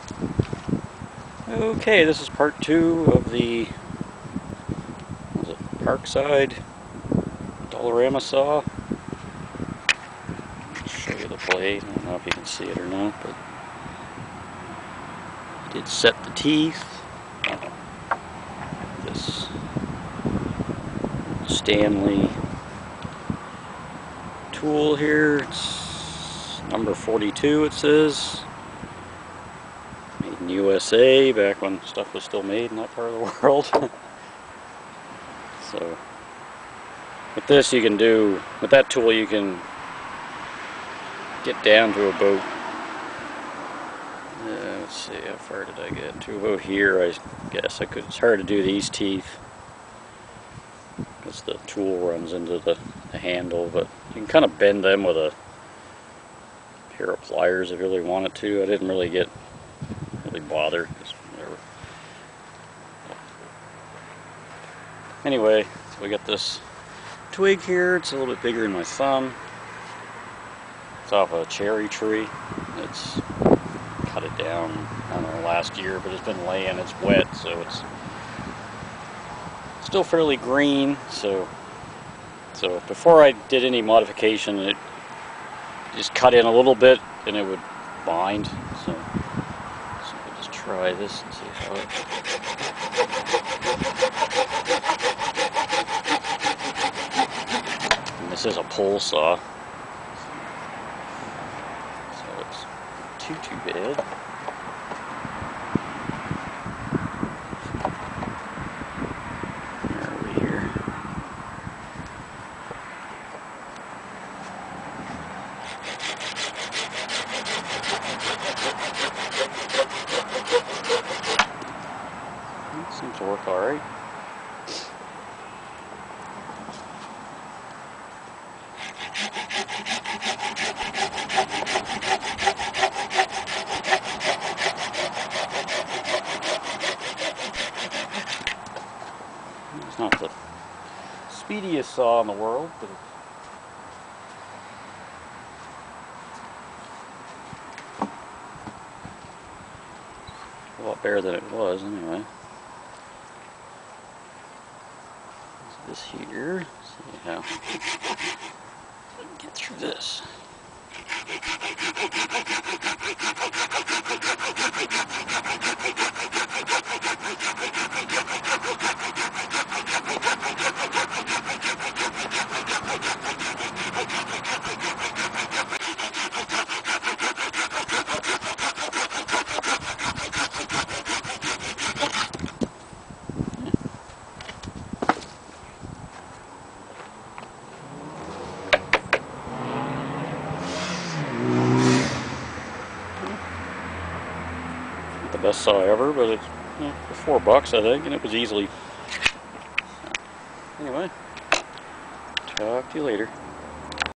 Okay, this is part 2 of the ParkSide Dollarama saw. I'll show you the blade. I don't know if you can see it or not, but I did set the teeth. This Stanley tool here. It's number 42, it says. Made in USA, back when stuff was still made in that part of the world. So, with this you can do, with that tool you can get down to about, let's see, how far did I get? To about here, I guess. It's hard to do these teeth because the tool runs into the handle, but you can kind of bend them with a pair of pliers if you really wanted to. I didn't really bother. Just whatever. Anyway, so we got this twig here. It's a little bit bigger than my thumb. It's off a cherry tree. It's cut it down, I don't know, last year, but it's been laying. It's wet, so it's still fairly green. So before I did any modification, it just cut in a little bit and it would bind. So we'll just try this and see how it. And this is a pole saw, so it's too bad. Where are we here? It seems to work all right. It's not the speediest saw in the world, but it's a lot better than it was anyway. This here, see how I can get through this. The best saw ever, but it's for $4 I think, and it was easily. Anyway, talk to you later.